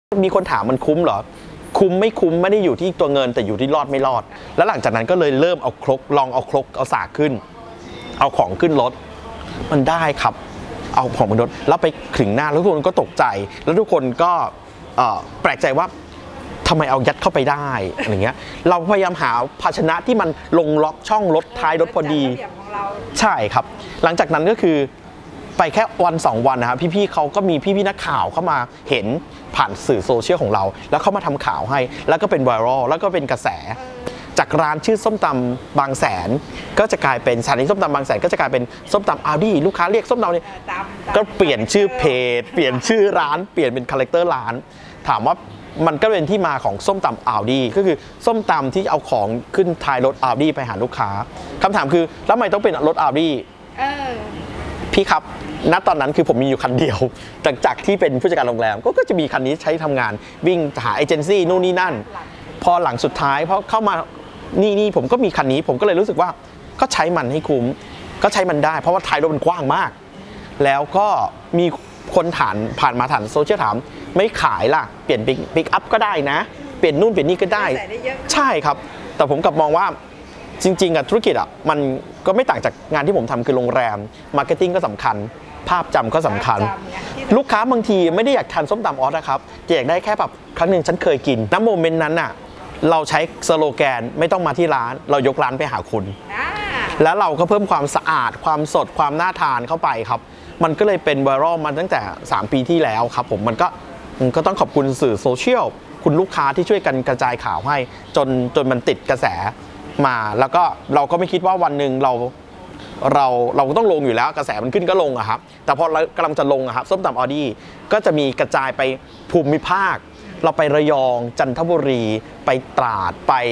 มีคนถามมันคุ้มเหรอคุ้มไม่คุ้มไม่ได้อยู่ที่ตัวเงินแต่อยู่ที่รอดไม่รอดแล้วหลังจากนั้นก็เลยเริ่มเอาครกลองเอาครกเอาสากขึ้นเอาของขึ้นรถมันได้ครับเอาของบนรถแล้วไปถึงหน้าแล้วทุกคนก็ตกใจแล้วทุกคนก็แปลกใจว่าทำไมเอายัดเข้าไปได้อะไรเงี้ยเราพยายามหาภาชนะที่มันลงล็อกช่องรถท้ายรถพอดีใช่ครับหลังจากนั้นก็คือไปแค่วัน2 วันนะครับพี่ๆเขาก็มีพี่ๆนักข่าวเข้ามาเห็นผ่านสื่อโซเชียลของเราแล้วเขามาทำข่าวให้แล้วก็เป็นไวรัลแล้วก็เป็นกระแสจากร้านชื่อส้มตำบางแสนก็จะกลายเป็นสถานีส้มตำบางแสนก็จะกลายเป็นส้มตำอัลดี้ลูกค้าเรียกส้มตำเนี่ยก็เปลี่ยนชื่อเพจเปลี่ยนชื่อร้านเปลี่ยนเป็นคาแรคเตอร์ร้านถามว่ามันก็เป็นที่มาของส้มตำอัลดี้ก็คือส้มตำที่เอาของขึ้นท้ายรถอัลดี้ไปหาลูกค้าคำถามคือแล้วทำไมต้องเป็นรถอัลดี้พี่ครับณตอนนั้นคือผมมีอยู่คันเดียวจากที่เป็นผู้จัดการโรงแรมก็จะมีคันนี้ใช้ทำงานวิ่งหาเอเจนซี่นู่นนี่นั่นพอหลังสุดท้ายพอเข้ามานี่ผมก็มีคันนี้ผมก็เลยรู้สึกว่าก็ใช้มันให้คุ้มก็ใช้มันได้เพราะว่าท้ายรถมันกว้างมากแล้วก็มีคนผ่านมาถามโซเชียลถามไม่ขายล่ะเปลี่ยนปิกอัพก็ได้นะเปลี่ยนนู่นเปลี่ยนนี่ก็ได้ใช่ครับแต่ผมกลับมองว่าจริงๆธุรกิจมันก็ไม่ต่างจากงานที่ผมทำคือโรงแรมมาร์เก็ตติ้งก็สำคัญภาพจำก็สำคัญลูกค้าบางทีไม่ได้อยากทานส้มตำออสนะครับอยากได้แค่แบบครั้งหนึ่งฉันเคยกินณโมเมนต์นั้นน่ะเราใช้สโลแกนไม่ต้องมาที่ร้านเรายกร้านไปหาคุณแล้วเราก็เพิ่มความสะอาดความสดความน่าทานเข้าไปครับมันก็เลยเป็นไวรัลมาตั้งแต่3 ปีที่แล้วครับผมมันก็ต้องขอบคุณสื่อโซเชียลคุณลูกค้าที่ช่วยกันกระจายข่าวให้จนมันติดกระแสมาแล้วก็เราก็ไม่คิดว่าวันหนึ่งเราก็ต้องลงอยู่แล้วกระแสมันขึ้นก็ลงอะครับแต่พอเรากำลังจะลงอะครับส้มตำอัลดี้ก็จะมีกระจายไปภูมิภาคเราไประยองจันทบุรีไปตราดไป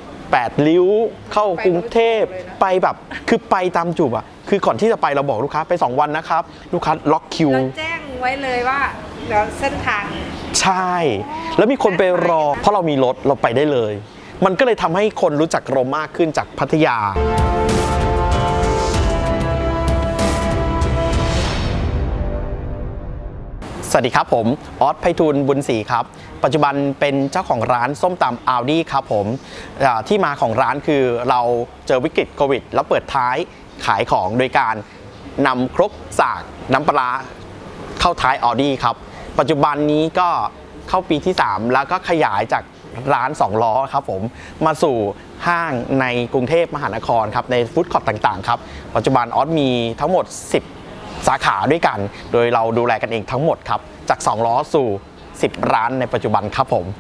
8 ริ้วเข้ากรุงเทพไปแบบคือไปตามจุดอะคือก่อนที่จะไปเราบอกลูกค้าไป2 วันนะครับลูกค้าล็อกคิวเราแจ้งไว้เลยว่าเดี๋ยวเส้นทางใช่แล้วมีคนไปรอเพราะเรามีรถเราไปได้เลยมันก็เลยทำให้คนรู้จักเรามากขึ้นจากพัทยาสวัสดีครับผมออสไพฑูรย์บุญศรีครับปัจจุบันเป็นเจ้าของร้านส้มตำอัลดี้ครับผมที่มาของร้านคือเราเจอวิกฤตโควิดแล้วเปิดท้ายขายของโดยการนำครกสากน้ำปลาเข้าท้ายอัลดี้ครับปัจจุบันนี้ก็เข้าปีที่3แล้วก็ขยายจากร้าน2 ล้อครับผมมาสู่ห้างในกรุงเทพมหานครครับในฟู้ดคอร์ทต่างๆครับปัจจุบันออสมีทั้งหมด10 สาขาด้วยกันโดยเราดูแลกันเองทั้งหมดครับจาก2 ล้อสู่10 ร้านในปัจจุบันครับผม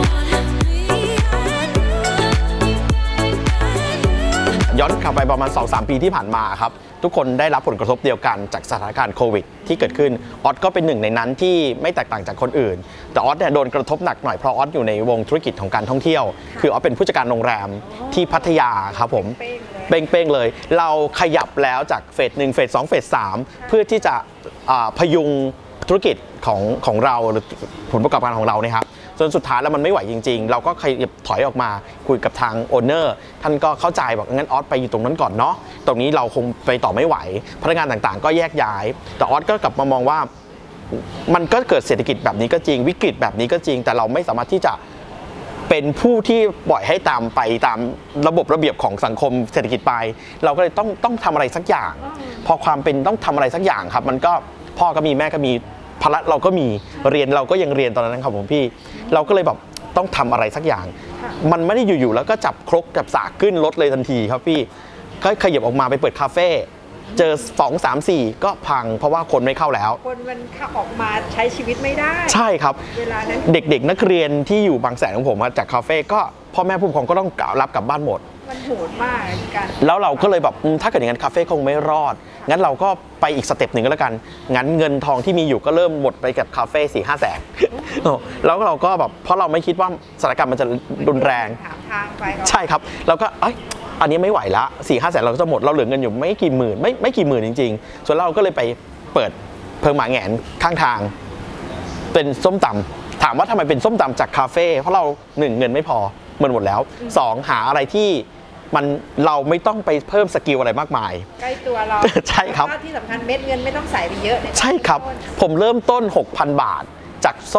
ย้อนกลับไปประมาณ 2-3 ปีที่ผ่านมาครับทุกคนได้รับผลกระทบเดียวกันจากสถานการณ์โควิดที่เกิดขึ้นออสก็เป็นหนึ่งในนั้นที่ไม่แตกต่างจากคนอื่นแต่ออสเนี่ยโดนกระทบหนักหน่อยเพราะออสอยู่ในวงธุรกิจของการท่องเที่ยวคือออสเป็นผู้จัดการโรงแรมที่พัทยาครับผมเป้งๆเลยเราขยับแล้วจากเฟส 1เฟส 2เฟส 3เพื่อที่จะพยุงธุรกิจของเราหรือผลประกอบการของเราเนี่ยครับจนสุดท้ายแล้วมันไม่ไหวจริงๆเราก็ถอยออกมาคุยกับทางโอนเนอร์ท่านก็เข้าใจบอกงั้นออสไปอยู่ตรงนั้นก่อนเนาะตรงนี้เราคงไปต่อไม่ไหวพนักงานต่างๆก็แยกย้ายแต่ออสก็กลับมามองว่ามันก็เกิดเศรษฐกิจแบบนี้ก็จริงวิกฤตแบบนี้ก็จริงแต่เราไม่สามารถที่จะเป็นผู้ที่ปล่อยให้ตามไปตามระบบระเบียบของสังคมเศรษฐกิจไปเราก็เลยต้องทำอะไรสักอย่างพอความเป็นต้องทำอะไรสักอย่างครับมันก็พ่อก็มีแม่ก็มีภาระเราก็มีเรียนเราก็ยังเรียนตอนนั้นครับผมพี่เราก็เลยแบบต้องทำอะไรสักอย่างมันไม่ได้อยู่ๆแล้วก็จับครกกับสากขึ้นรถเลยทันทีครับพี่ก็ขยับออกมาไปเปิดคาเฟ่เจอ2 3 4ก็พังเพราะว่าคนไม่เข้าแล้วคนมันออกมาใช้ชีวิตไม่ได้ใช่ครับเวลานั้นเด็กๆนักเรียนที่อยู่บางแสนของผมจากคาเฟ่ก็พ่อแม่ผู้ปกครองก็ต้องรับกลับบ้านหมดมันโหดมากกันแล้วเราก็เลยแบบถ้าเกิดอย่างนั้นคาเฟ่คงไม่รอดงั้นเราก็ไปอีกสเต็ปหนึ่งก็แล้วกันงั้นเงินทองที่มีอยู่ก็เริ่มหมดไปกับคาเฟ่4-5 แสนแล้วเราก็แบบเพราะเราไม่คิดว่าสถานการณ์มันจะรุนแรงใช่ครับเราก็อันนี้ไม่ไหวละ4-5 แสนเราก็จะหมดเราเหลือเงินอยู่ไม่กี่หมื่นไม่กี่หมื่นจริงๆส่วนเราก็เลยไปเปิดเพิงหมาแหงนข้างทางเป็นส้มตำถามว่าทำไมเป็นส้มตำจากคาเฟ่เพราะเรา1เงินไม่พอเงินหมดแล้ว2หาอะไรที่เราไม่ต้องไปเพิ่มสกิลอะไรมากมายใกล้ตัวเราใช่ครับที่สำคัญเม็ดเงินไม่ต้องใส่ไปเยอะใช่ครับผมเริ่มต้น 6,000 บาทจากส้ม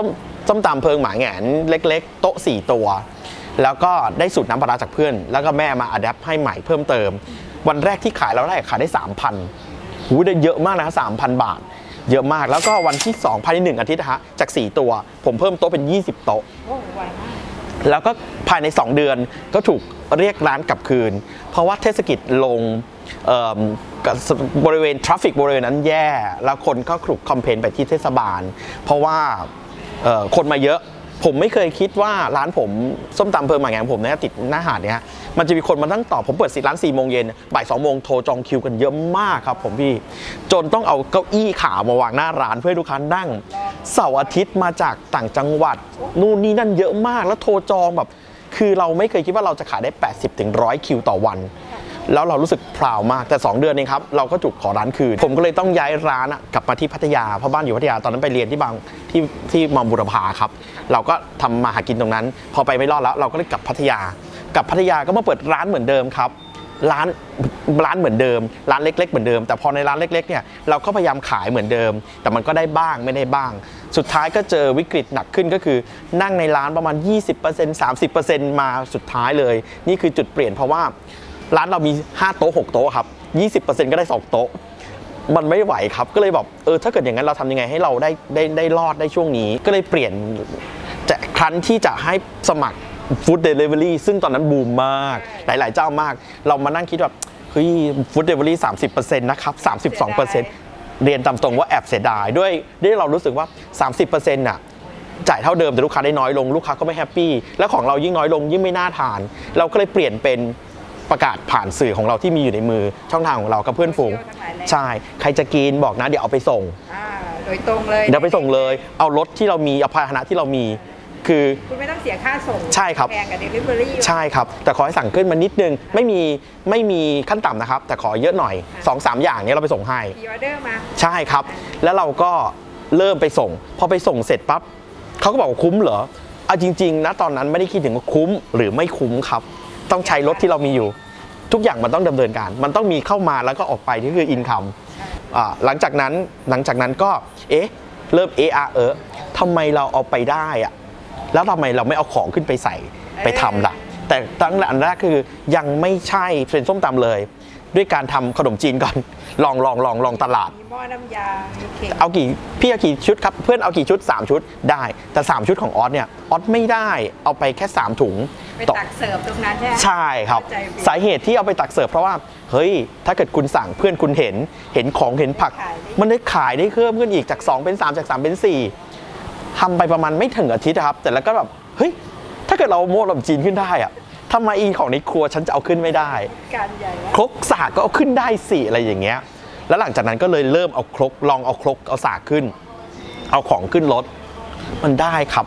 ส้มตำเพิงหมาแหงนเล็กๆโต๊ะ4ตัวแล้วก็ได้สูตรน้ำปลาร้าจากเพื่อนแล้วก็แม่มาอัดแอปให้ใหม่เพิ่มเติมวันแรกที่ขายเราได้ขายได้ 3,000 หูได้เยอะมากนะ 3,000 บาทเยอะมากแล้วก็วันที่2ภายใน1อาทิตย์นะฮะจาก4ตัวผมเพิ่มโต๊ะเป็น20โต๊ะโอ้ไวมากแล้วก็ภายใน2เดือนก็ถูกเรียกร้านกลับคืนเพราะว่าเทศกิจลงบริเวณทราฟฟิกบริเวณนั้นแย่แล้วคนก็ถูกคอมเพลนไปที่เทศบาลเพราะว่าคนมาเยอะผมไม่เคยคิดว่าร้านผมส้มตำเพิงหมาแหงนผมเนี่ยติดหน้าหาดเนี่ยมันจะมีคนมาตั้งต่อผมเปิดร้าน4 โมงเย็นบ่าย2 โมงโทรจองคิวกันเยอะมากครับผมพี่จนต้องเอาเก้าอี้ขาวมาวางหน้าร้านเพื่อให้ลูกค้านั่งเสาร์อาทิตย์มาจากต่างจังหวัดนู่นนี่นั่นเยอะมากแล้วโทรจองแบบคือเราไม่เคยคิดว่าเราจะขายได้ 80-100 คิวต่อวันแล้วเรารู้สึกพราวมากแต่2 เดือนเองครับเราก็ถูกขอร้านคืนผมก็เลยต้องย้ายร้านกลับมาที่พัทยาเพราะบ้านอยู่พัทยาตอนนั้นไปเรียนที่มอบุรพาครับเราก็ทำมาหากินตรงนั้นพอไปไม่รอดแล้วเราก็เลยกลับพัทยาก็มาเปิดร้านเหมือนเดิมครับร้านเหมือนเดิมร้านเล็กๆเหมือนเดิมแต่พอในร้านเล็กๆเนี่ยเราก็พยายามขายเหมือนเดิมแต่มันก็ได้บ้างไม่ได้บ้างสุดท้ายก็เจอวิกฤตหนักขึ้นก็คือนั่งในร้านประมาณ 20% 30% มาสุดท้ายเลยนี่คือจุดเปลี่ยนเพราะว่าร้านเรามี5โต๊ะ6โต๊ะครับ 20% ก็ได้2โต๊ะมันไม่ไหวครับก็เลยแบบถ้าเกิดอย่างนั้นเราทำยังไงให้เราได้รอดได้ช่วงนี้ก็เลยเปลี่ยนจากครั้นที่จะให้สมัครฟู้ดเดลิเวอรี่ซึ่งตอนนั้นบูมมากหลายๆเจ้ามากเรามานั่งคิดแบบเฮ้ยฟู้ดเดลิเวอรี่ 30% นะครับ 32% เรียนตามตรงว่าแอบเสียดายด้วยเรารู้สึกว่า 30% น่ะจ่ายเท่าเดิมแต่ลูกค้าได้น้อยลงลูกค้าก็ไม่แฮปปี้แล้วของเรายิ่งน้อยลงยิ่งไม่น่าทานเราก็เลยเปลี่ยนเป็นประกาศผ่านสื่อของเราที่มีอยู่ในมือช่องทางของเรากับเพื่อนฝูงใช่ใครจะกินบอกนะเดี๋ยวเอาไปส่งโดยตรงเลยเดี๋ยวไปส่งเลยเอารถที่เรามีเอาพาหนะที่เรามีคือคุณไม่ต้องเสียค่าส่งใช่ครับแพงกับ delivery ใช่ครับแต่ขอให้สั่งขึ้นมานิดนึงไม่มีขั้นต่ำนะครับแต่ขอเยอะหน่อย 2-3 อย่างนี้เราไปส่งให้พรีออเดอร์มาใช่ครับแล้วเราก็เริ่มไปส่งพอไปส่งเสร็จปั๊บเขาก็บอกว่าคุ้มเหรอเอาจริงๆนะตอนนั้นไม่ได้คิดถึงว่าคุ้มหรือไม่คุ้มครับต้องใช้รถที่เรามีอยู่ทุกอย่างมันต้องดำเนินการมันต้องมีเข้ามาแล้วก็ออกไปที่คืออินคัมหลังจากนั้นก็เริ่มทำไมเราเอาไปได้อะแล้วทำไมเราไม่เอาของขึ้นไปใส่ไปทำล่ะแต่ตั้งแต่อันแรกคือยังไม่ใช่เป็นส้มตำเลยด้วยการทำขนมจีนก่อนลองตลาดมีหม้อน้ำยาเอากี่ชุดครับเพื่อนเอากี่ชุด3ชุดได้แต่3ชุดของออสเนี่ยออสไม่ได้เอาไปแค่3ถุงไปตักเสิร์ฟตรงนั้นใช่ครับสาเหตุที่เอาไปตักเสิร์ฟเพราะว่าเฮ้ยถ้าเกิดคุณสั่งเพื่อนคุณเห็นของเห็นผักมันได้ขายได้เพิ่มขึ้นอีกจาก2เป็น3จาก3เป็น4ทำไปประมาณไม่ถึงอาทิตย์ครับแต่แล้วก็แบบเฮ้ยถ้าเกิดเราโม้ขนมจีนขึ้นได้อะทำไมของในครัวฉันจะเอาขึ้นไม่ได้การใหญ่ครกสากก็เอาขึ้นได้สิอะไรอย่างเงี้ยแล้วหลังจากนั้นก็เลยเริ่มเอาครกลองเอาครกเอาสากขึ้นเอาของขึ้นรถมันได้ครับ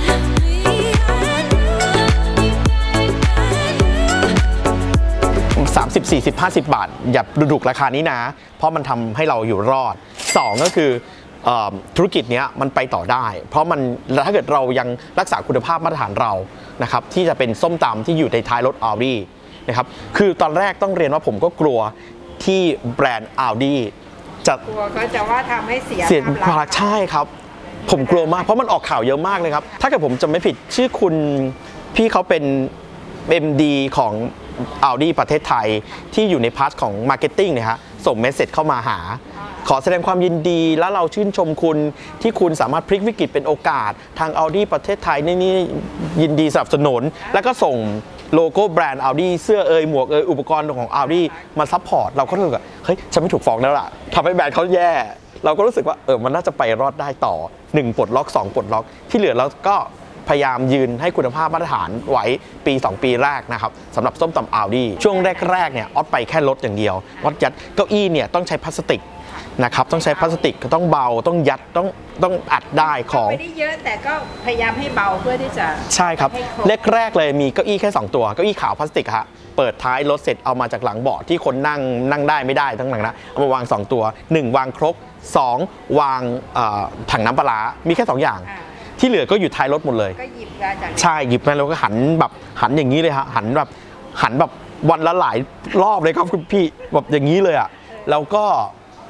30 40 50 บาทอย่าดุราคานี้นะเพราะมันทำให้เราอยู่รอด2ก็คือธุรกิจนี้มันไปต่อได้เพราะมันถ้าเกิดเรายังรักษาคุณภาพมาตรฐานเรานะครับที่จะเป็นส้มตำที่อยู่ในท้ายรถ Audi นะครับคือตอนแรกต้องเรียนว่าผมก็กลัวที่แบรนด์ Audi จะกลัวก็จะว่าทำให้เสียภาพลักษณ์ใช่ครับผมกลัวมากเพราะมันออกข่าวเยอะมากเลยครับถ้าเกิดผมจำไม่ผิดชื่อคุณพี่เขาเป็น MD ของ Audi ประเทศไทยที่อยู่ในพาร์ทของ Marketing เนี่ยฮะส่งเมสเสจเข้ามาหาขอแสดงความยินดีและเราชื่นชมคุณที่คุณสามารถพลิกวิกฤตเป็นโอกาสทาง Audi ประเทศไทยนี่ยินดีสนับสนุนแล้วก็ส่งโลโก้แบรนด์ Audi เสื้อหมวกอุปกรณ์ของ Audi มาซัพพอร์ตเราก็รู้สึกว่าเฮ้ยฉันไม่ถูกฟ้องแล้วล่ะทำให้แบรนด์เขาแย่เราก็รู้สึกว่ามันน่าจะไปรอดได้ต่อ1ปลดล็อก2ปลดล็อกที่เหลือเราก็พยายามยืนให้คุณภาพมาตรฐานไว้ปี2ปีแรกนะครับสำหรับส้มตำ Audi ช่วงแรกเนี่ยออสไปแค่รถอย่างเดียวออสยัดเก้าอี้เนี่ยต้องใช้พลาสติกนะครับต้องใช้พลาสติกต้องเบาต้องยัดต้องอัดได้ของไม่ได้เยอะแต่ก็พยายามให้เบาเพื่อที่จะใช่ครับแรกเลยมีเก้าอี้แค่2ตัวเก้าอี้ขาวพลาสติกฮะเปิดท้ายรถเสร็จเอามาจากหลังเบาะที่คนนั่งได้ไม่ได้ทั้งหลังนะเอามาวาง2ตัว1วางครก2วางถังน้ำปลามีแค่2อย่างที่เหลือก็อยู่ท้ายรถหมดเลยก็หยิบมาจากใช่หยิบมาแล้วก็หันอย่างนี้เลยฮะหันแบบวันละหลายรอบเลยครับคุณพี่แบบอย่างนี้เลยอ่ะแล้วก็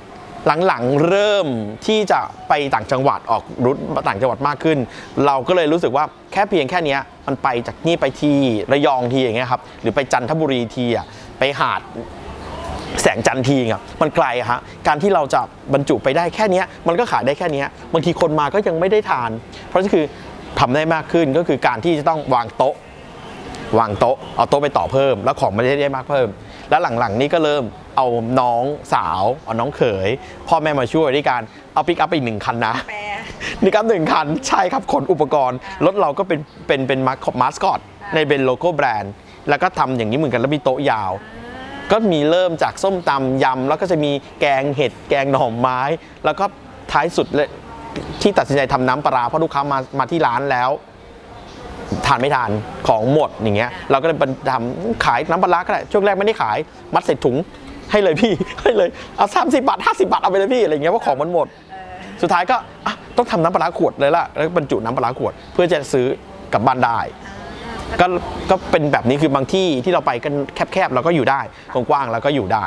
หลังๆเริ่มที่จะไปต่างจังหวัดออกรูทต่างจังหวัดมากขึ้นเราก็เลยรู้สึกว่าแค่เพียงแค่นี้มันไปจากนี่ไปที่ระยองทีอย่างเงี้ยครับหรือไปจันทบุรีทีอ่ะไปหาดแสงจันทร์ทีอ่ะมันไกลฮะการที่เราจะบรรจุไปได้แค่นี้มันก็ขายได้แค่นี้บางทีคนมาก็ยังไม่ได้ทานเพราะฉะนั้นคือทำได้มากขึ้นก็คือการที่จะต้องวางโต๊ะเอาโต๊ะไปต่อเพิ่มแล้วของไม่ได้มากเพิ่มแล้วหลังๆนี้ก็เริ่มเอาน้องสาวเอาน้องเขยพ่อแม่มาช่วยด้วยการเอาปิกอัพไปอีก1 คันนะปิกอัพ1 คันใช่ครับขนอุปกรณ์รถเราก็เป็นมาสคอตในเป็นโลโก้แบรนด์แล้วก็ทำอย่างนี้เหมือนกันแล้วมีโต๊ะยาวก็มีเริ่มจากส้มตำยำแล้วก็จะมีแกงเห็ดแกงหน่อไม้แล้วก็ท้ายสุดเลยที่ตัดสินใจทำน้ำปลาเพราะลูกค้ามาที่ร้านแล้วทานไม่ทานของหมดอย่างเงี้ยเราก็เลยทำขายน้ำปลาก็ได้ช่วงแรกไม่ได้ขายมัดใส่ถุงให้เลยพี่ให้เลยเอา30 บาท50 บาทเอาไปเลยพี่อะไรเงี้ยเพราะของมันหมดสุดท้ายก็ต้องทำน้ำปลาขวดเลยล่ะแล้วบรรจุน้ำปลาขวดเพื่อจะซื้อกลับบ้านได้ก็เป็นแบบนี้คือบางที่ที่เราไปกันแคบๆเราก็อยู่ได้กว้างๆเราก็อยู่ได้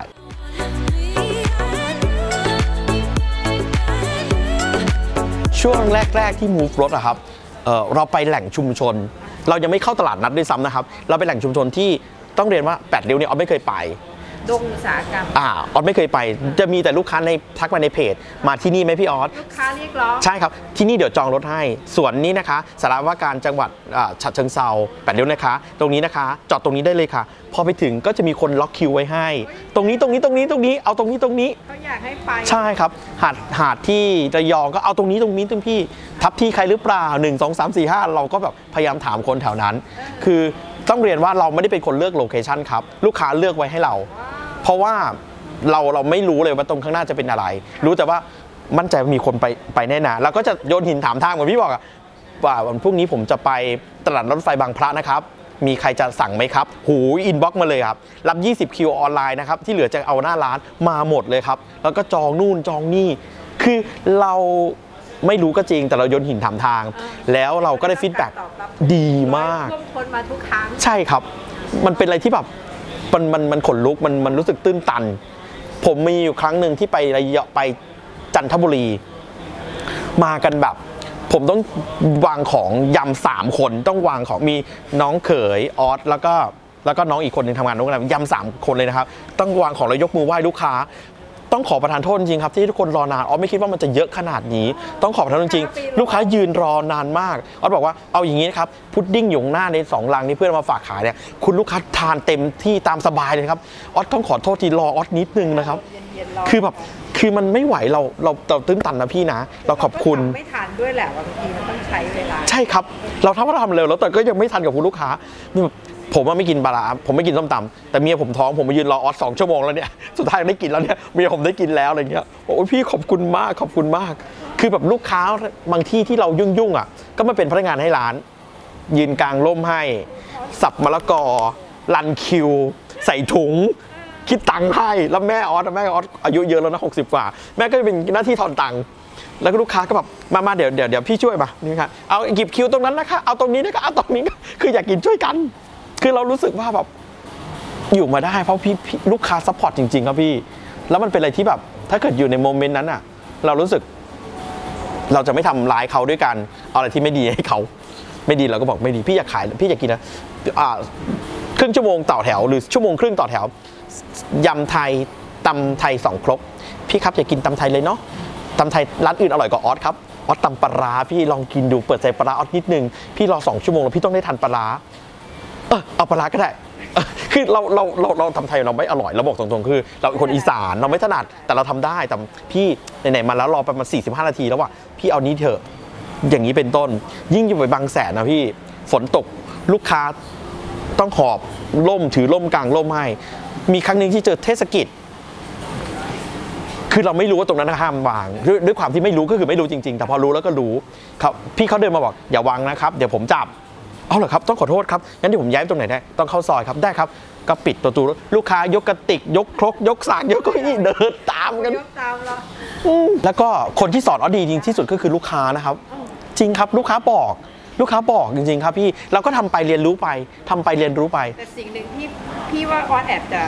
ช่วงแรกๆที่ move รถอะครับเราไปแหล่งชุมชนเรายังไม่เข้าตลาดนัดด้วยซ้ำนะครับเราไปแหล่งชุมชนที่ต้องเรียนว่า8 ริ้วเนี่ยออฟไม่เคยไปดงอุตสาหกรรมออสไม่เคยไปจะมีแต่ลูกค้าในทักมาในเพจมาที่นี่ไหมพี่ออสลูกค้าเรียกร้องใช่ครับที่นี่เดี๋ยวจองรถให้ส่วนนี้นะคะสารว่าการจังหวัดฉะเชิงเทรา8 ริ้วนะคะตรงนี้นะคะจอดตรงนี้ได้เลยค่ะพอไปถึงก็จะมีคนล็อกคิวไว้ให้ตรงนี้เอาตรงนี้เขาอยากให้ไปใช่ครับหาดที่ระยองก็เอาตรงนี้พี่ทับที่ใครหรือเปล่า1 2 3 4 5เราก็แบบพยายามถามคนแถวนั้นคือต้องเรียนว่าเราไม่ได้เป็นคนเลือกโลเคชันครับลูกค้าเลือกไว้ให้เราเพราะว่าเราไม่รู้เลยว่าตรงข้างหน้าจะเป็นอะไรรู้แต่ว่ามั่นใจว่ามีคนไปแน่นอนเราก็จะโยนหินถามทางเหมือนพี่บอกว่าวันพรุ่งนี้ผมจะไปตลาดรถไฟบางพระนะครับมีใครจะสั่งไหมครับหูอินบ็อกซ์มาเลยครับรับ20 คิวออนไลน์นะครับที่เหลือจะเอาหน้าร้านมาหมดเลยครับแล้วก็จองนู่นจองนี่คือเราไม่รู้ก็จริงแต่เราโยนหินถามทางแล้วเราก็ได้ฟีดแบ็กดีมากคนมาทุกครั้งใช่ครับมันเป็นอะไรที่แบบมันขนลุกมันรู้สึกตื้นตันผมมีอยู่ครั้งหนึ่งที่ไปจันทบุรีมากันแบบผมต้องวางของยำ3 คนต้องวางของมีน้องเขยออสแล้วก็น้องอีกคนหนึ่งทำงานโรงแรมยำ3 คนเลยนะครับต้องวางของแล้วยกมือไหว้ลูกค้าต้องขอประทานโทษจริงครับที่ทุกคนรอนานออสไม่คิดว่ามันจะเยอะขนาดนี้ต้องขอประทานโทษจริงลูกค้ายืนรอนานมากออสบอกว่าเอาอย่างนี้นะครับพุดดิ้งอยู่หน้าใน2 ลังนี้เพื่อนมาฝากขายเนี่ยคุณลูกค้าทานเต็มที่ตามสบายเลยครับออสต้องขอโทษทีรอออสนิดนึงนะครับคือมันไม่ไหวเราตื้นตันนะพี่นะเราขอบคุณไม่ทันด้วยแหละบางทีมันต้องใช้เวลาใช่ครับเราทำเร็วแล้วแต่ก็ยังไม่ทันกับคุณลูกค้านี่ผมว่าไม่กินปลาผมไม่กินส้มตำแต่เมียผมท้องผมมายืนรอออส2 ชั่วโมงแล้วเนี่ยสุดท้ายได้กินแล้วเนี่ยเมียผมได้กินแล้วอะไรเงี้ยโอ้ยพี่ขอบคุณมากคือแบบลูกค้าบางที่ที่เรายุ่งอ่ะก็มาเป็นพนักงานให้ร้านยืนกลางร่มให้สับมะละกอรันคิวใส่ถุงคิดตังค์ให้แล้วแม่ออสอายุเยอะแล้วนะ60 กว่าแม่ก็เป็นหน้าที่ถอนตังค์แล้วก็ลูกค้าก็แบบมาเดี๋ยวพี่ช่วยมานี่ครับเอาหยิบคิวตรงนั้นนะคะเอาตรงนี้นะคะเอาตรงนี้คืออยากกินช่วยกันคือเรารู้สึกว่าแบบอยู่มาได้เพราะพี่ลูกค้าซัพพอร์ตจริงๆครับพี่แล้วมันเป็นอะไรที่แบบถ้าเกิดอยู่ในโมเมนต์นั้นอ่ะเรารู้สึกเราจะไม่ทำร้ายเขาด้วยกันเอาอะไรที่ไม่ดีให้เขาไม่ดีเราก็บอกไม่ดีพี่อยากขายพี่อยากกินนะครึ่งชั่วโมงต่อแถวหรือ1 ชั่วโมงครึ่งต่อแถวยำไทยตำไทย2 ครกพี่ครับอยากกินตำไทยเลยเนาะตำไทยร้านอื่นอร่อยกว่าออสครับออสตำปลาพี่ลองกินดูเปิดใจปลาออสนิดนึงพี่รอ2 ชั่วโมงแล้วพี่ต้องได้ทานปลาเอาปลาก็ได้คือเราทำไทยเราไม่อร่อยเราบอกตรงๆคือเราเป็นคนอีสานเราไม่ถนัดแต่เราทำได้แต่พี่ไหนๆมาแล้วรอประมาณ45 นาทีแล้วว่ะพี่เอานี้เถอะอย่างนี้เป็นต้นยิ่งอยู่ไปบางแสนนะพี่ฝนตกลูกค้าต้องหอบล่มถือล่มกลางล่มให้มีครั้งหนึ่งที่เจอเทศกิจคือเราไม่รู้ว่าตรงนั้นห้ามวางด้วยความที่ไม่รู้ก็คือไม่รู้จริงๆแต่พอรู้แล้วก็รู้ครับพี่เขาเดินมาบอกอย่าวางนะครับเดี๋ยวผมจับเอาเหรอครับต้องขอโทษครับงั้นเดี๋ยวผมย้ายตรงไหนได้ต้องเข้าซอยครับได้ครับก็ปิดประตูลูกค้ายกกระติกยกครกยกสากยกเก้าอี้เดินตามกันแล้วก็คนที่สอนดีจริงที่สุดก็คือลูกค้านะครับจริงครับลูกค้าบอกจริงๆครับพี่เราก็ทำไปเรียนรู้ไปแต่สิ่งหนึ่งที่พี่ว่าออสแอบจะ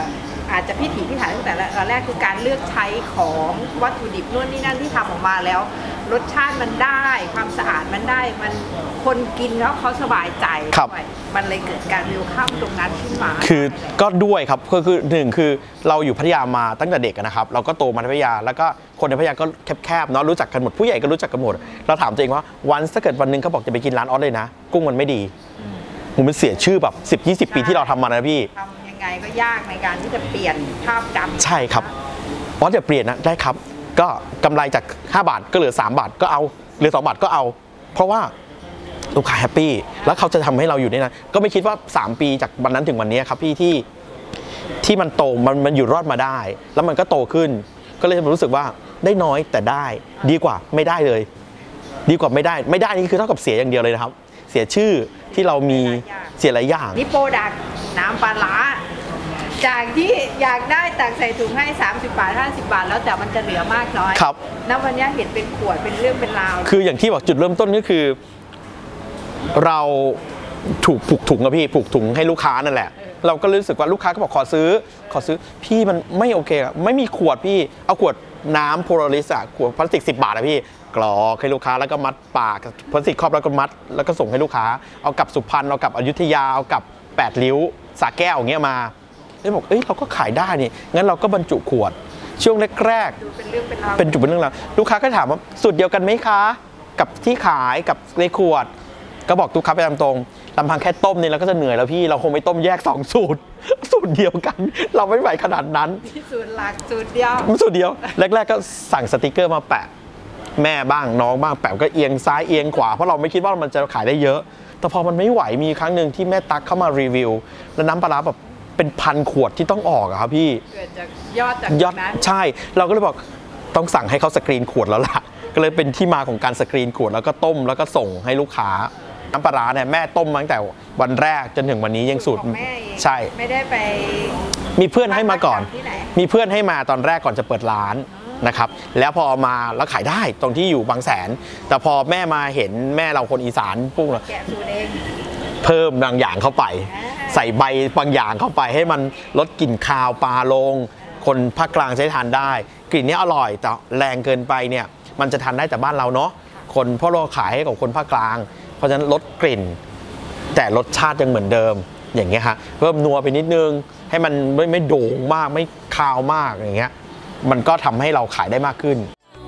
อาจจะพิถีพิถันตั้งแต่แรกคือการเลือกใช้ของวัตถุดิบนู่นนี่นั่นที่ทำออกมาแล้วรสชาติมันได้ความสะอาดมันได้มันคนกินแล้วเขาสบายใจด้วยมันเลยเกิดการวิวข้ามตรงนั้นขึ้นมาคือก็ด้วยครับคือหนึ่งคือเราอยู่พัทยามาตั้งแต่เด็กนะครับเราก็โตมาในพัทยาแล้วก็คนในพัทยาก็แคบๆเนาะรู้จักกันหมดผู้ใหญ่ก็รู้จักกันหมดเราถามตัวเองว่าวันถ้าเกิดวันนึงเขาบอกจะไปกินร้านออสเลยนะกุ้งมันไม่ดีมันเสียชื่อแบบ10-20 ปีที่เราทำมานะพี่ทำยังไงก็ยากในการที่จะเปลี่ยนภาพจำใช่ครับออสจะเปลี่ยนนะได้ครับก็กำไรจาก5 บาทก็เหลือ3 บาทก็เอาเหลือ2 บาทก็เอาเพราะว่าลูกค้าแฮปปี้แล้วเขาจะทำให้เราอยู่ได้นะก็ไม่คิดว่า3 ปีจากวันนั้นถึงวันนี้ครับพี่ที่มันโตมันอยู่รอดมาได้ แล้วมันก็โตขึ้นก็เลยรู้สึกว่าได้น้อยแต่ได้ดีกว่าไม่ได้เลยดีกว่าไม่ได้นี่คือเท่ากับเสียอย่างเดียวเลยนะครับเสียชื่อที่เรามีเสียหลายอย่างนี่โปรดักต์น้ำปลาร้าจากที่อยากได้ตักใส่ถุงให้30 บาท50 บาทแล้วแต่มันจะเหลือมากน้อยครับณวันนี้เห็นเป็นขวดเป็นเรื่องเป็นราวคืออย่างที่บอกจุดเริ่มต้นก็คือเราถูกผูกถุงอะพี่ผูกถุงให้ลูกค้านั่นแหละเราก็รู้สึกว่าลูกค้าก็บอกขอซื้อพี่มันไม่โอเคอะไม่มีขวดพี่เอาขวดน้ำโพลาริสอะขวดพลาสติก10 บาทอะพี่กรอกให้ลูกค้าแล้วก็มัดปากพลาสติกครอบแล้วก็มัดแล้วก็ส่งให้ลูกค้าเอากลับสุพรรณเอากลับอยุธยาเอากลับ8 ริ้วสระแก้วอย่างเงี้ยมาได้บอกเราก็ขายได้นี่งั้นเราก็บรรจุขวดช่วงแรกๆเป็นจุดเป็นเรื่องราวลูกค้าก็ถามว่าสูตรเดียวกันไหมคะกับที่ขายกับในขวดก็บอกลูกค้าไปตามตรงลำพังแค่ต้มนี่เราก็จะเหนื่อยแล้วพี่เราคงไม่ต้มแยก2 สูตรเดียวกันเราไม่ไหวขนาดนั้นสูตรหลักสูตรเดียวแรกๆก็สั่งสติกเกอร์มาแปะแม่บ้างน้องบ้างแปะก็เอียงซ้ายเอียงขวาเพราะเราไม่คิดว่ามันจะขายได้เยอะแต่พอมันไม่ไหวมีครั้งหนึ่งที่แม่ตั๊กเข้ามารีวิวแล้วน้ำปลาร้าแบบเป็น1,000 ขวดที่ต้องออกอะครับพี่เกิดจากยอดนั้นใช่เราก็เลยบอกต้องสั่งให้เขาสกรีนขวดแล้วล่ะก็เลยเป็นที่มาของการสกรีนขวดแล้วก็ต้มแล้วก็ส่งให้ลูกค้าน้ำปลาร้าเนี่ยแม่ต้มมาตั้งแต่วันแรกจนถึงวันนี้ยังสูตรใช่ไม่ได้ไปมีเพื่อนให้มาก่อนมีเพื่อนให้มาตอนแรกก่อนจะเปิดร้านนะครับแล้วพอมาแล้วขายได้ตรงที่อยู่บางแสนแต่พอแม่มาเห็นแม่เราคนอีสานปุ๊บแกะสูตรเองเพิ่มบางอย่างเข้าไปใส่ใบบางอย่างเข้าไปให้มันลดกลิ่นคาวปลาลงคนภาคกลางใช้ทานได้กลิ่นนี้อร่อยแต่แรงเกินไปเนี่ยมันจะทานได้แต่บ้านเราเนาะคนเพราะเราขายให้กับคนภาคกลางเพราะฉะนั้นลดกลิ่นแต่รสชาติยังเหมือนเดิมอย่างเงี้ยฮะเพิ่มนัวไปนิดนึงให้มันไม่โด่งมากไม่คาวมากอย่างเงี้ยมันก็ทำให้เราขายได้มากขึ้น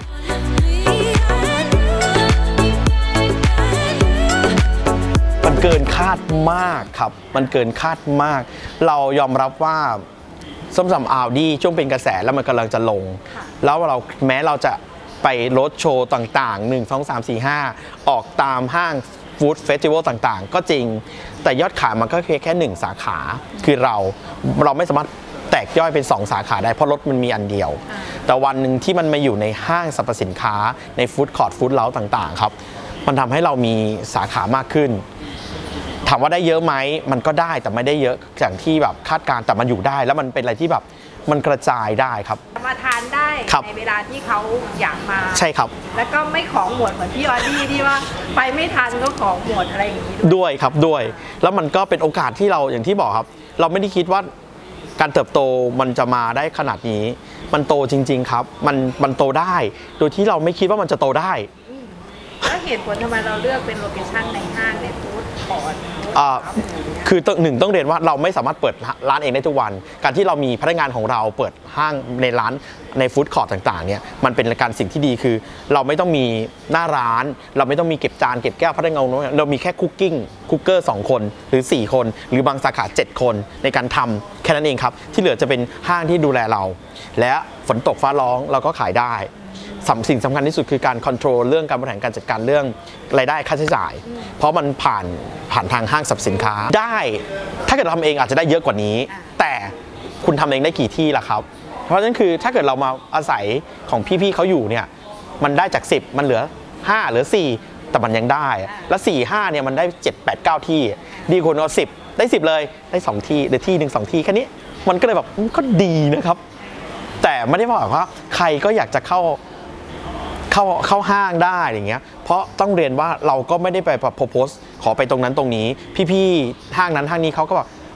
มันเกินคาดมากครับมันเกินคาดมากเรายอมรับว่าส้มตำอัลดี้ช่วงเป็นกระแสแล้วมันกำลังจะลงแล้วแม้เราจะไปรถโชว์ต่างๆ1 2 3 4 5ออกตามห้างฟู้ดเฟสติวัลต่างๆก็จริงแต่ยอดขายมันก็แค่1 สาขาคือเราไม่สามารถแตกย่อยเป็น2 สาขาได้เพราะรถมันมีอันเดียวแต่วันหนึ่งที่มันมาอยู่ในห้างสรรพสินค้าในฟู้ดคอร์ทฟู้ดเล้าต่างๆครับมันทำให้เรามีสาขามากขึ้นถามว่าได้เยอะไหมมันก็ได้แต่ไม่ได้เยอะอย่างที่แบบคาดการแต่มันอยู่ได้แล้วมันเป็นอะไรที่แบบมันกระจายได้ครับมาทานได้ในเวลาที่เขาอยากมาใช่ครับแล้วก็ไม่ของหมดเหมือนพี่ออดี้ที่ว่าไปไม่ทันก็ของหมดอะไรอย่างนี้ด้วยครับด้วยแล้วมันก็เป็นโอกาสที่เราอย่างที่บอกครับเราไม่ได้คิดว่าการเติบโตมันจะมาได้ขนาดนี้มันโตจริงๆครับมันโตได้โดยที่เราไม่คิดว่ามันจะโตได้แล้วเหตุผลทำไมเราเลือกเป็นโลเคชั่นในห้างในฟู้ดคอร์ทคือหนึ่งต้องเรียนว่าเราไม่สามารถเปิดร้านเองได้ทุกวันการที่เรามีพนักงานของเราเปิดห้างในร้านในฟู้ดคอร์ทต่างๆเนี่ยมันเป็นการสิ่งที่ดีคือเราไม่ต้องมีหน้าร้านเราไม่ต้องมีเก็บจานเก็บแก้วพนักงานเรามีแค่คุกเกอร์2 คนหรือ4 คนหรือบางสาขา7 คนในการทำแค่นั้นเองครับที่เหลือจะเป็นห้างที่ดูแลเราและฝนตกฟ้าร้องเราก็ขายได้สิ่งสำคัญที่สุดคือการควบคุมเรื่องการบริหารการจัดการเรื่องรายได้ค่าใช้จ่ายเพราะมันผ่านทางห้างสรรพสินค้าได้ถ้าเกิดเราทำเองอาจจะได้เยอะกว่านี้แต่คุณทำเองได้กี่ที่ล่ะครับเพราะฉะนั้นคือถ้าเกิดเรามาอาศัยของพี่ๆเขาอยู่เนี่ยมันได้จาก10มันเหลือ5เหลือ4แต่มันยังได้แล้ว4-5เนี่ยมันได้7 8 9ที่ดีกว่าเอา10ได้10เลยได้2ที่หรือที่1 2ที่แค่นี้มันก็เลยแบบก็ดีนะครับแต่ไม่ได้บอกว่าใครก็อยากจะเข้าห้างได้อย่างเงี้ยเพราะต้องเรียนว่าเราก็ไม่ได้ไปโพสขอไปตรงนั้นตรงนี้พี่ๆห้างนั้นห้างนี้เขาก็บอก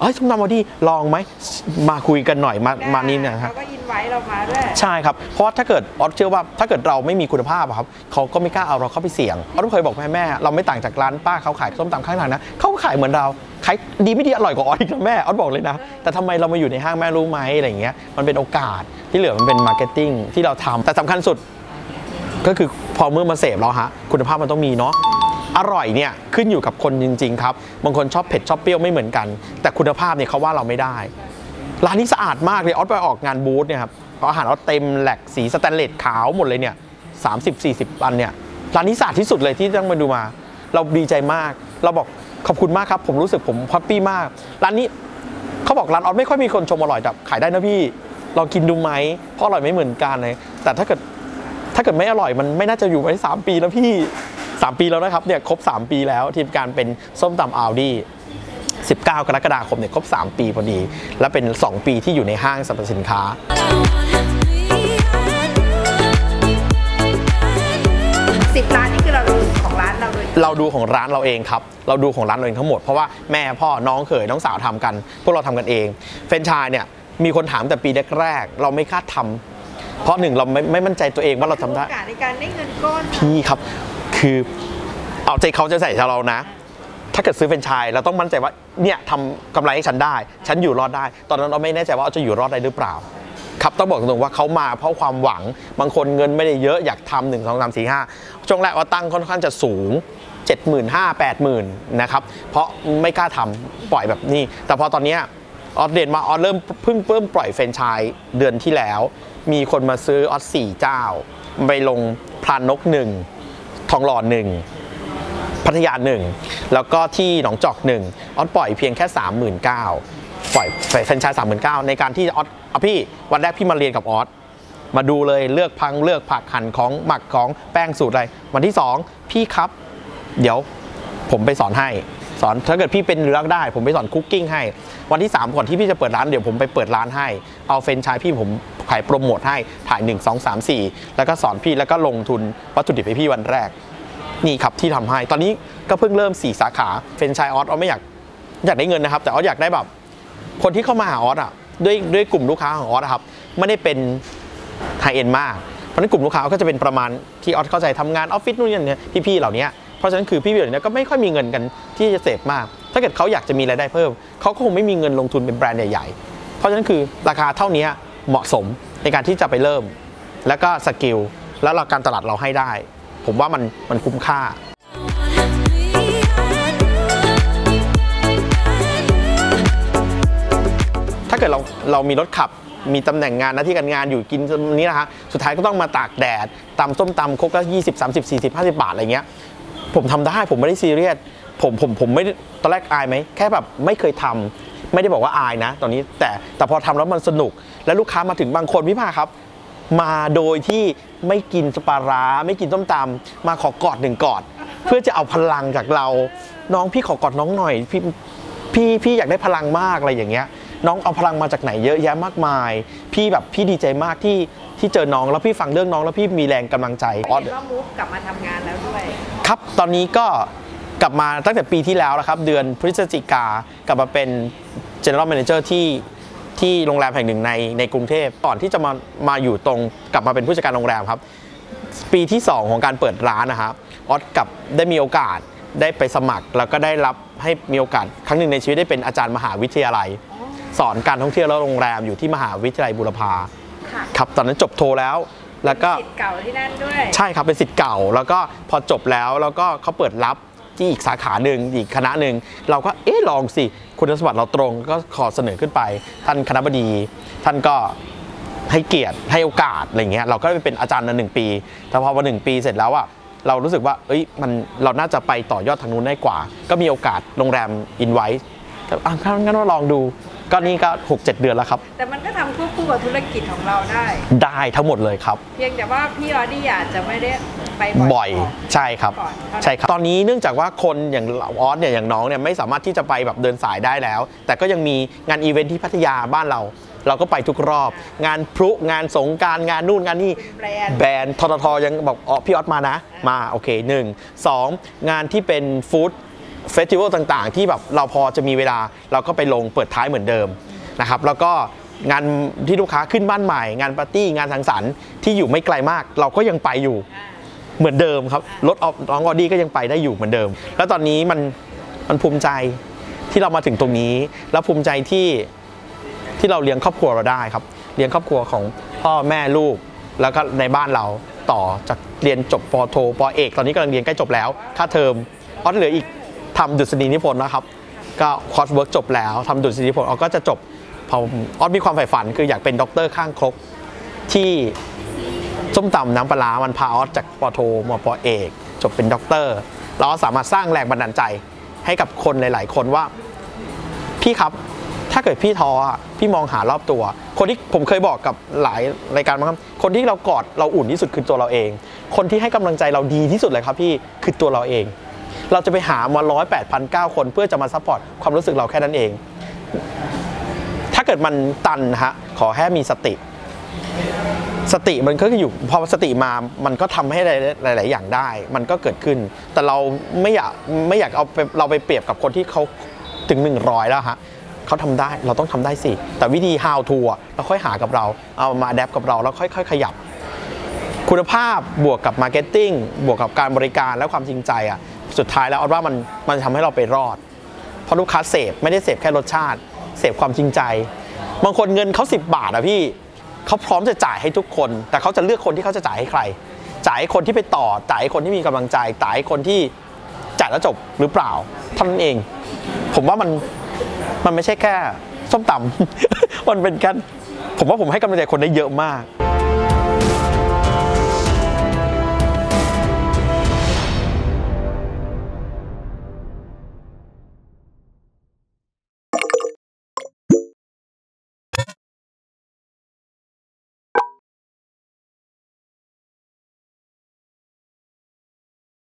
ส้มตำออดี้ลองไหมมาคุยกันหน่อยมานี่นะครับเขาก็อินไว้เรามาด้วยใช่ครับเพราะว่าถ้าเกิดออสเชื่อว่าถ้าเกิดเราไม่มีคุณภาพครับเขาก็ไม่กล้าเอาเราเข้าไปเสี่ยงออสเคยบอกแม่เราไม่ต่างจากร้านป้าเขาขายส้มตำข้างทางนะเขาก็ขายเหมือนเราขายดีไม่ดีอร่อยกว่าออสอีกนะแม่ออสบอกเลยนะแต่ทำไมเรามาอยู่ในห้างแม่รู้ไหมอะไรอย่างเงี้ยมันเป็นโอกาสที่เหลือมันเป็นมาร์เก็ตติ้งที่เราทำแต่สำคัญสุดก็คือพอเมื่อมาเสพเราฮะคุณภาพมันต้องมีเนาะอร่อยเนี่ยขึ้นอยู่กับคนจริงๆครับบางคนชอบเผ็ดชอบเปรี้ยวไม่เหมือนกันแต่คุณภาพเนี่ยเขาว่าเราไม่ได้ร้านนี้สะอาดมากเลยออสไปออกงานบูธเนี่ยครับอาหารออสเต็มแหลกสีสแตนเลสขาวหมดเลยเนี่ย30-40 อันเนี่ยร้านนี้สะอาดที่สุดเลยที่ต้องมาดูมาเราดีใจมากเราบอกขอบคุณมากครับผมรู้สึกผมแฮปปี้มากร้านนี้เขาบอกร้านออสไม่ค่อยมีคนชมอร่อยแต่ขายได้นะพี่ลองกินดูไหมเพราะอร่อยไม่เหมือนกันเลยแต่ถ้าเกิดไม่อร่อยมันไม่น่าจะอยู่ไว้3 ปีแล้วพี่3 ปีแล้วนะครับเนี่ยครบ3 ปีแล้วที่การเป็นส้มตำอัลดี้19 กรกฎาคมเนี่ยครบ3 ปีพอดีและเป็น2 ปีที่อยู่ในห้างสรรพสินค้า 10 ร้านนี่คือเราดูของร้านเราเลยเราดูของร้านเราเองครับเราดูของร้านเราเองทั้งหมดเพราะว่าแม่พ่อน้องเขยน้องสาวทำกันพวกเราทำกันเองแฟรนไชส์เนี่ยมีคนถามแต่ปีแรกๆเราไม่คาดทำเพราะ1เราไม่มั่นใจตัวเองว่าเราทำได้โอกาสในการได้เงินก้อนพี่ครับคือเอาใจเขาจะใส่เรานะถ้าเกิดซื้อแฟรนไชส์เราต้องมั่นใจว่าเนี่ยทำกำไรให้ฉันได้ฉันอยู่รอดได้ตอนนั้นเราไม่แน่ใจว่าจะอยู่รอดได้หรือเปล่าครับต้องบอกตรงๆว่าเขามาเพราะความหวังบางคนเงินไม่ได้เยอะอยากทำ1 2 3 4 5ช่วงแรกว่าตั้งค่อนข้างจะสูง 75,000 80,000นะครับเพราะไม่กล้าทำปล่อยแบบนี้แต่พอตอนนี้ออสเดนมาออสเริ่มเพิ่งปล่อยแฟรนไชส์เดือนที่แล้วมีคนมาซื้อออส4 เจ้าไปลงพรานนก1ทองหล่อ1พัทยา1แล้วก็ที่หนองจอก1ออสปล่อยเพียงแค่ 39,000 ปล่อยแฟรนไชส์ 39,000 ในการที่ออสพี่วันแรกพี่มาเรียนกับออสมาดูเลยเลือกผักหั่นของหมักของแป้งสูตรอะไรวันที่2พี่ครับเดี๋ยวผมไปสอนให้สอนถ้าเกิดพี่เป็นเลือกได้ผมไปสอนคุกกิ้งให้วันที่3ก่อนที่พี่จะเปิดร้านเดี๋ยวผมไปเปิดร้านให้เอาแฟรนไชส์พี่ผมขายโปรโมทให้ถ่าย1 2 3 4แล้วก็สอนพี่แล้วก็ลงทุนวัตถุดิบให้พี่วันแรกนี่ครับที่ทำให้ตอนนี้ก็เพิ่งเริ่ม4 สาขาแฟรนไชส์ออสไม่อยากได้เงินนะครับแต่ออสอยากได้แบบคนที่เข้ามาหาออสด้วยกลุ่มลูกค้าของออสครับไม่ได้เป็นไฮเอ็นมากเพราะฉะนั้นกลุ่มลูกค้าก็จะเป็นประมาณที่ออสเข้าใจทำงานออฟฟิศนู่นนี่พี่ๆเหล่านี้เพราะฉะนั้นคือพี่ๆเหล่านี้ก็ไม่ค่อยมีเงินกันที่จะเสพมากถ้าเกิดเขาอยากจะมีรายได้เพิ่มเขาก็คงไม่มีเงินลงทุนเป็นแบรนด์ใหญ่ๆเพราะฉะนั้นคือราคาเท่านี้เหมาะสมในการที่จะไปเริ่มแล้วก็สกิลแล้วการตลาดเราให้ได้ผมว่ามันคุ้มค่าถ้าเกิดเรามีรถขับมีตำแหน่งงานหน้าที่การงานอยู่กินนี้นะฮะสุดท้ายก็ต้องมาตากแดดตำส้มตำครกละ20 30 40 50 บาทอะไรเงี้ยผมทำได้ผมไม่ได้ซีเรียสผมไม่ตอนแรกอายไหมแค่แบบไม่เคยทำไม่ได้บอกว่าอายนะตอนนี้แต่พอทำแล้วมันสนุกและลูกค้ามาถึงบางคนพี่ภาครับมาโดยที่ไม่กินสปาร้าไม่กินส้มตำมาขอกอด1 กอดเพื่อจะเอาพลังจากเราน้องพี่ขอกอดน้องหน่อยพี่อยากได้พลังมากอะไรอย่างเงี้ยน้องเอาพลังมาจากไหนเยอะแยะมากมายพี่ดีใจมากที่เจอน้องแล้วพี่ฟังเรื่องน้องแล้วพี่มีแรงกำลังใจเห็นว่ามูฟกลับมาทำงานแล้วด้วยครับตอนนี้ก็กลับมาตั้งแต่ปีที่แล้วครับเดือนพฤศจิกากลับมาเป็น General Manager ที่โรงแรมแห่งหนึ่งในกรุงเทพก่อนที่จะมาอยู่ตรงกลับมาเป็นผู้จัดการโรงแรมครับปีที่2ของการเปิดร้านนะครับออสกับได้มีโอกาสได้ไปสมัครแล้วก็ได้รับให้มีโอกาสครั้งหนึ่งในชีวิตได้เป็นอาจารย์มหาวิทยาลัยสอนการท่องเที่ยวและโรงแรมอยู่ที่มหาวิทยาลัยบูรพาครับตอนนั้นจบโทแล้วก็ศิษย์เก่าที่นั่นด้วยใช่ครับเป็นศิษย์เก่าแล้วก็พอจบแล้วก็เขาเปิดรับที่อีกสาขาหนึ่งอีกคณะหนึ่งเราก็ลองสิคุณสมบัติเราตรงก็ขอเสนอขึ้นไปท่านคณบดีท่านก็ให้เกียรติให้โอกาสอะไรเงี้ยเราก็ไปเป็นอาจารย์1 ปีแต่พอวัน1 ปีเสร็จแล้วเรารู้สึกว่าเราน่าจะไปต่อยอดทางนู้นได้กว่าก็มีโอกาสโรงแรมอินไว้งั้นเราลองดูก็นี่ก็ 6-7 เดือนแล้วครับแต่มันก็ทำควบคู่กับธุรกิจของเราได้ทั้งหมดเลยครับเพียงแต่ว่าพี่ออดี้อาจจะไม่ได้ไปบ่อยใช่ครับตอนนี้เนื่องจากว่าคนอย่างออสเนี่ยอย่างน้องเนี่ยไม่สามารถที่จะไปแบบเดินสายได้แล้วแต่ก็ยังมีงานอีเวนท์ที่พัทยาบ้านเราก็ไปทุกรอบงานพลุงานสงกรานต์งานนู่นงานนี่แบรนด์ททยังบอกพี่ออสมานะมาโอเค1 2งานที่เป็นฟู้ดเฟสติวัลต่างๆที่แบบเราพอจะมีเวลาเราก็ไปลงเปิดท้ายเหมือนเดิมนะครับแล้วก็งานที่ลูกค้าขึ้นบ้านใหม่งานปาร์ตี้งานสังสรรค์ที่อยู่ไม่ไกลมากเราก็ยังไปอยู่เหมือนเดิมครับรถน้องออดี้ก็ยังไปได้อยู่เหมือนเดิมแล้วตอนนี้มันภูมิใจที่เรามาถึงตรงนี้แล้วภูมิใจที่เราเลี้ยงครอบครัวเราได้ครับเลี้ยงครอบครัวของพ่อแม่ลูกแล้วก็ในบ้านเราต่อจากเรียนจบปโทปเอกตอนนี้กำลังเรียนใกล้จบแล้วค่าเทอมออสเหลืออีกทำดุษฎีนิพนธ์นะครับก็คอร์สเวิร์กจบแล้วทำดุษฎีนิพนธ์ออสก็จะจบพอออสมีความใฝ่ฝันคืออยากเป็นด็อกเตอร์ข้างครกที่ส้มตำน้ำปลามันพาออสจากปโทมาปเอกจบเป็นด็อกเตอร์เราสามารถสร้างแรงบันดาลใจให้กับคนหลายๆคนว่าพี่ครับถ้าเกิดพี่ท้อพี่มองหารอบตัวคนที่ผมเคยบอกกับหลายรายการมาครับคนที่เรากอดเราอุ่นที่สุดคือตัวเราเองคนที่ให้กำลังใจเราดีที่สุดเลยครับพี่คือตัวเราเองเราจะไปหามา108,900 คนเพื่อจะมาซัพพอร์ตความรู้สึกเราแค่นั้นเองถ้าเกิดมันตันฮะขอแค่มีสติมันก็อยู่พอสติมามันก็ทำให้หลายๆอย่างได้มันก็เกิดขึ้นแต่เราไม่อยากเอาเราไปเปรียบกับคนที่เขาถึง100แล้วฮะเขาทำได้เราต้องทำได้สิแต่วิธี how to เราค่อยหากับเราเอามา adapt กับเราแล้วค่อยๆขยับคุณภาพบวกกับ marketing บวกกับการบริการและความจริงใจสุดท้ายแล้วเอาว่ามันทำให้เราไปรอดเพราะลูกค้าเสพไม่ได้เสพแค่รสชาติเสพความจริงใจบางคนเงินเขา10 บาทพี่เขาพร้อมจะจ่ายให้ทุกคนแต่เขาจะเลือกคนที่เขาจะจ่ายให้ใครจ่ายให้คนที่ไปต่อจ่ายให้คนที่มีกำลังใจจ่ายให้คนที่จ่ายแล้วจบหรือเปล่าเท่านั้นเองผมว่ามันไม่ใช่แค่ส้มตำ มันเป็นกันผมว่าผมให้กำลังใจคนได้เยอะมาก